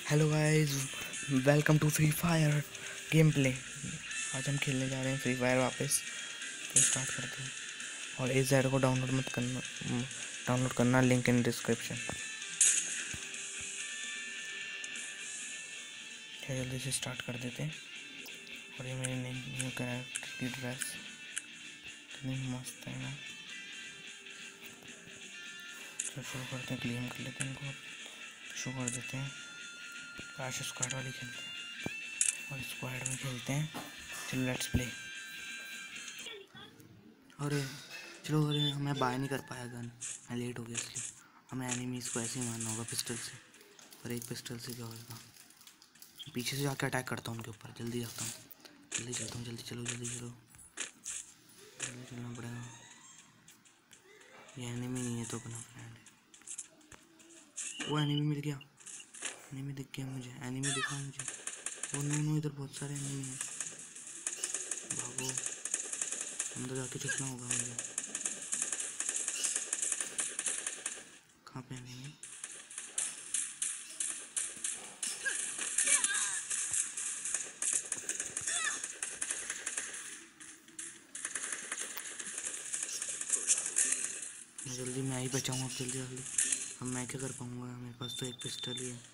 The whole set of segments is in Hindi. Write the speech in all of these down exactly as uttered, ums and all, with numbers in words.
Hello guys, welcome to free fire game play. आज हम खेलने जा रहे हैं फ्री फायर वापस। तो स्टार्ट करते हैं। और इस जेड को डाउनलोड मत करना, डाउनलोड करना, लिंक इन डिस्क्रिप्शन। जल्दी से स्टार्ट कर देते हैं। और ये मेरी न्यू कैरेक्टर की ड्रेस कितनी मस्त है ना। तो शुरू करते हैं, क्लेम कर लेते हैं इनको, शुरू कर देते हैं। क्लैश स्क्वाड वाली खेलते हैं और स्क्वाड में खेलते हैं। चलो लेट्स प्ले। अरे चलो, अरे मैं बाय नहीं कर पाया गन, मैं लेट हो गया इसलिए। हमें एनिमीज़ को ऐसे ही मारना होगा पिस्टल से। पर एक पिस्टल से क्या होगा, पीछे से जाकर अटैक करता हूँ उनके ऊपर। जल्दी जाता हूँ, जल्दी चलता हूँ, जल्दी चलो, जल्दी चलो, जल्दी चलना पड़ेगा। ये एनिमी नहीं है तो अपना फ्रेंड है। वो एनिमी मिल गया, एनिमी दिख गया मुझे, एनिमी दिखा मुझे। वो नो नो, इधर बहुत सारे एनिमी हैं। भागो, अंदर जाके छुपना होगा मुझे। कहाँ पे एनिमी? मैं जल्दी, मैं ही बचाऊँ अब, जल्दी जल्दी। अब मैं क्या कर पाऊँगा, मेरे पास तो एक पिस्टल ही है।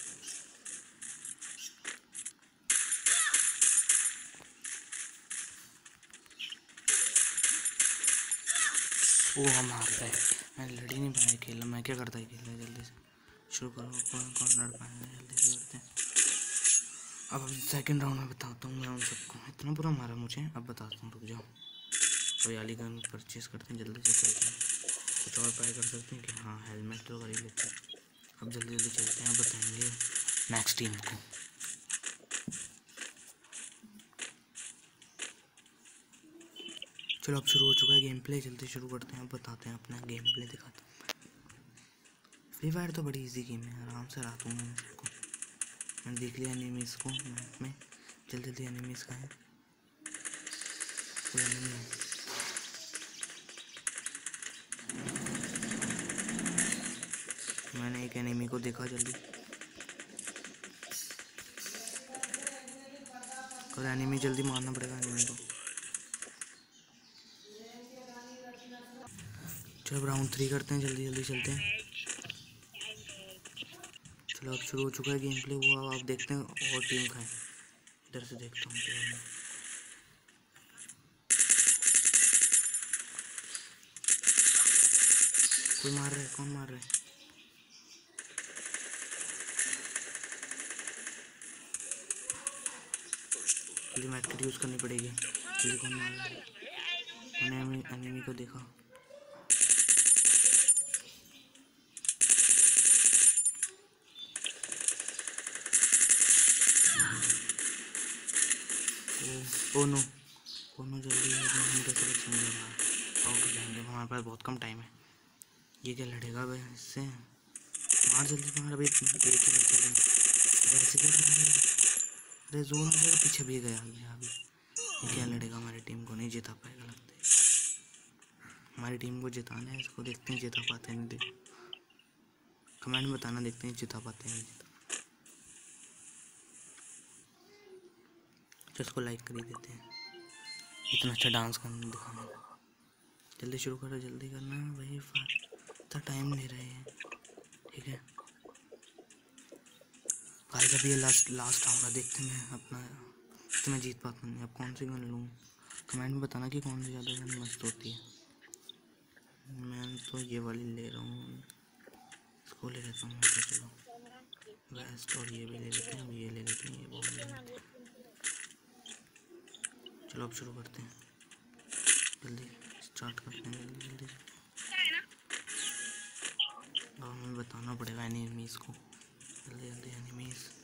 वो हम हार गए, मैं लड़ ही नहीं पाया खेला। मैं क्या करता ही खेला। जल्दी से शुरू करो, कौन कौन लड़ पाएगा, जल्दी से करते हैं। अब सेकंड राउंड में बताता हूँ मैं उन सबको। इतना बुरा मारा मुझे, अब बताता हूँ, रुक जाओ। कोई वाली गन परचेज़ करते हैं, जल्दी से करते हैं। कुछ और ट्राई कर सकते हैं कि हाँ, हेलमेट तो कर ही लेते हैं। अब जल्दी जल्दी चलते हैं, अब बताएंगे नेक्स्ट टीम को। चलो अब शुरू हो चुका है गेम प्ले, जल्दी शुरू करते हैं। अब बताते हैं, अपना गेम प्ले दिखाते हैं। फ्री फायर तो बड़ी इजी गेम है, आराम से हराता हूँ मैं सबको। मैंने देख लिया एनिमीज़ को मैप में। जल्दी जल्दी एनिमीज़ का है, कोई एनिमी है। मैंने एक एनिमी को देखा, जल्दी। और एनिमी जल्दी मारना पड़ेगा एनिमी को। चलो राउंड थ्री करते हैं, जल्दी जल्दी चलते हैं। चलो अब शुरू हो चुका है गेम प्ले। वो आप देखते हैं और टीम का है, इधर से देखता हूँ। कोई मार रहा है, कौन मार रहा है? जल्दी मैट किट यूज़ करनी पड़ेगी। जल्दी, कौन मार रहा है? मैंने एनिमी को देखा। ओ नो, ओ नो, जल्दी हम कैसे बचेंगे? आउट हो जाएंगे, हमारे पास बहुत कम टाइम है। ये क्या लड़ेगा भाई इससे? मार जल्दी मार, अभी एक ही बच्चे ऐसे क्या कर रहे? अरे जोन आ गया, पीछे भी गया गया अभी। ये क्या लड़ेगा, हमारी टीम को नहीं जिता पाएगा लगता है। हमारी टीम को जिताना है, इसको देखते हैं जिता पाते हैं नहीं। देख, कमेंट में बताना, देखते हैं जिता पाते हैं नहीं जिता। तो इसको लाइक कर ही देते हैं, इतना अच्छा डांस करना दिखाना। जल्दी शुरू करो, जल्दी करना भाई, इतना टाइम ले रहे हैं। ठीक है भाई, जब ये लास्ट लास्ट आऊँगा, देखते हैं मैं अपना तो मैं जीत पाता नहीं। अब कौन सी गन लूँ, कमेंट में बताना कि कौन सी ज़्यादा गन मस्त होती है। मैं तो ये वाली ले रहा हूँ, इसको ले लेता हूँ। तो चलो वेस्ट, और ये भी ले लेते हैं, ये ले लेते हैं, ये बॉल ले लेते हैं। चलो अब शुरू करते हैं, जल्दी स्टार्ट करते हैं, जल्दी जल्दी। अब हमें बताना पड़ेगा एनिमीज़ को, जल्दी जल्दी एनिमीज़।